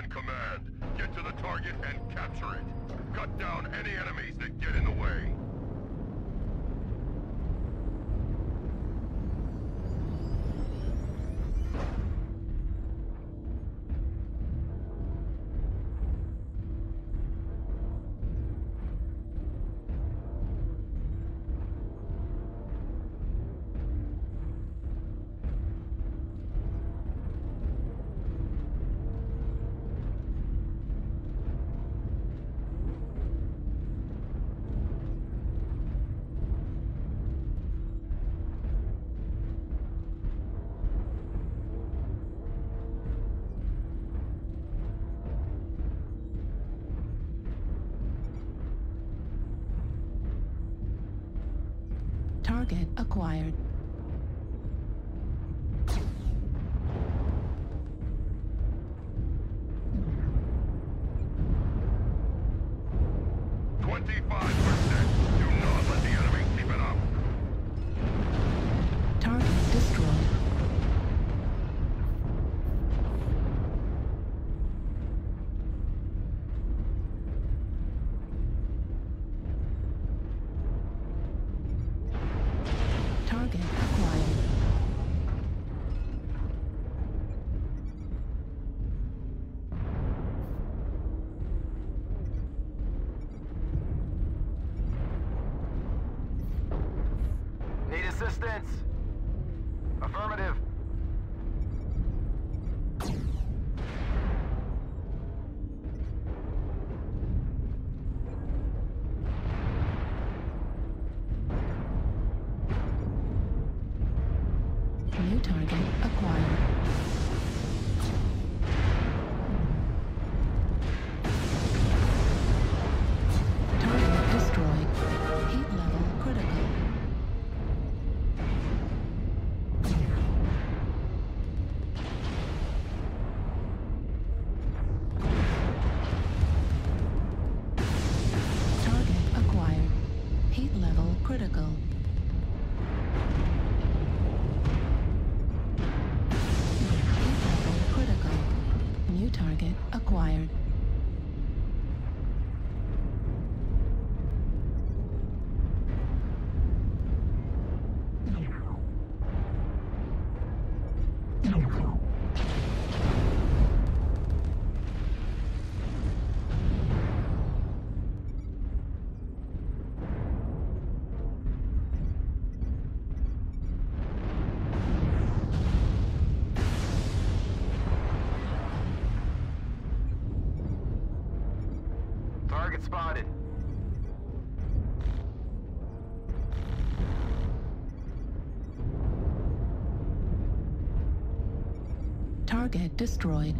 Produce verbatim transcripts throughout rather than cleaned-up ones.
man command. Get to the target and capture it. Cut down any enemies that get in the way. Target acquired. twenty-five percent. Do not let the enemy keep it up. Target destroyed. Target acquired. Need assistance? Affirmative. New target acquired. Target destroyed. Heat level critical. Target acquired. Heat level critical. Heat level critical. New target acquired. Target spotted. Target destroyed.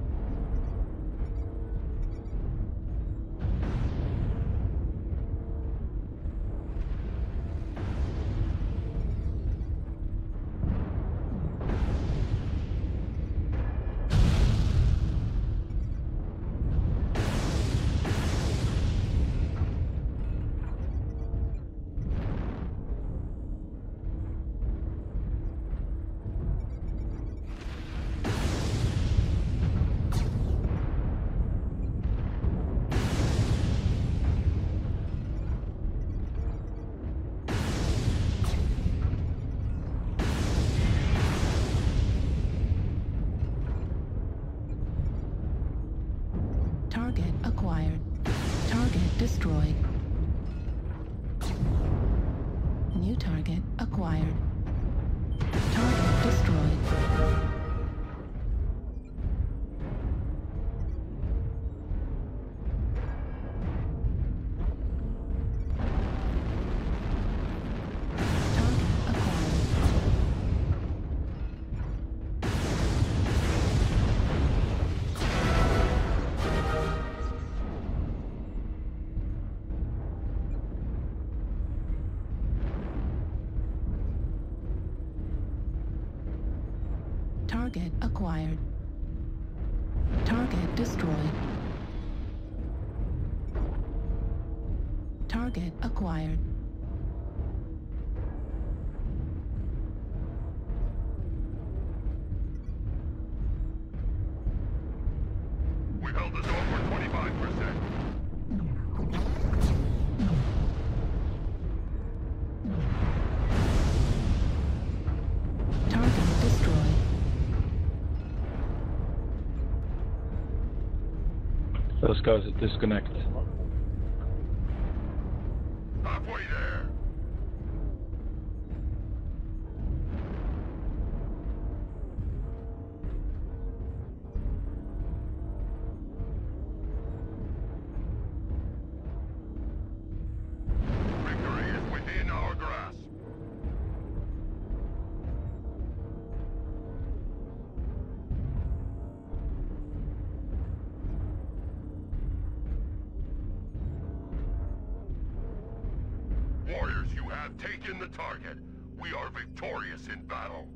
Target acquired. Target destroyed. New target acquired. Target destroyed. Target acquired. Target acquired. Target destroyed. Target acquired. Those guys are disconnected. Halfway there. Victory is within our grasp. Warriors, you have taken the target. We are victorious in battle.